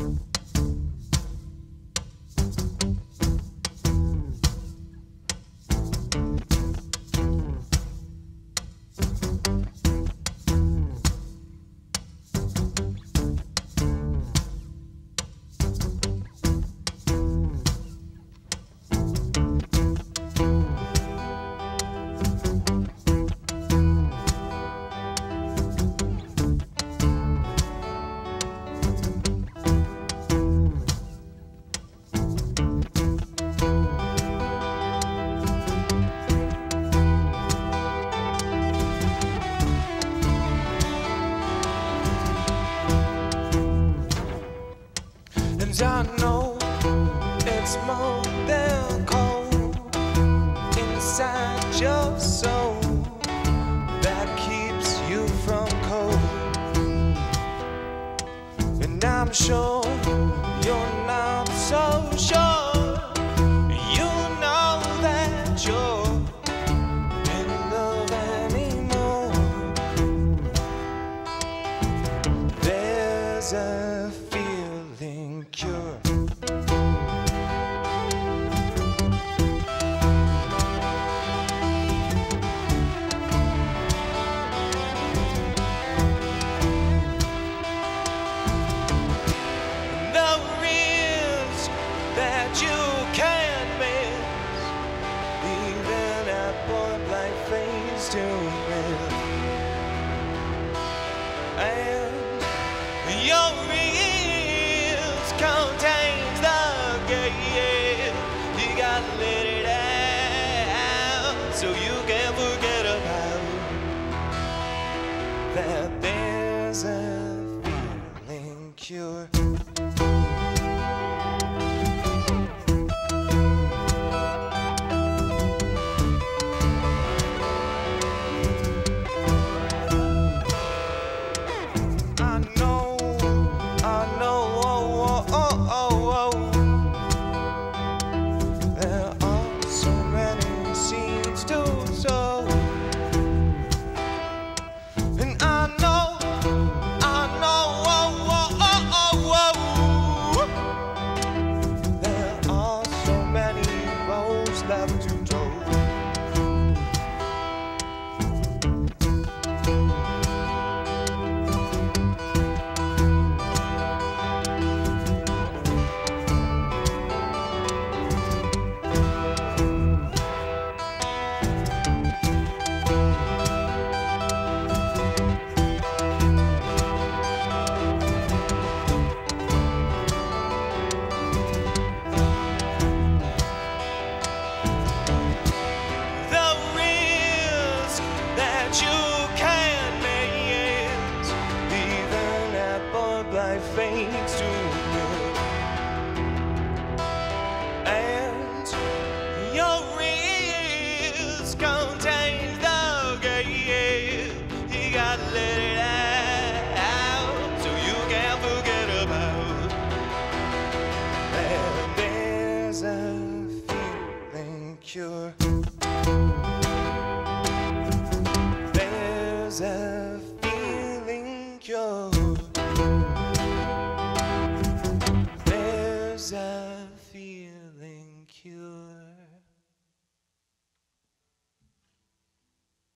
I know it's more than cold inside your soul that keeps you from cold. And I'm sure you're not so sure. You know that you're in love anymore. There's a feeling cure. The risk that you can't miss, even at point-blank phase to miss. And your risk contains the gate. You gotta let it out so you can forget about that. There's a feeling cure. Left to toe. You can miss, even at point-blank fades to miss. And your risk contains the gate. You gotta let it out so you can't forget about that. There's a feeling cure. There's a feeling cure.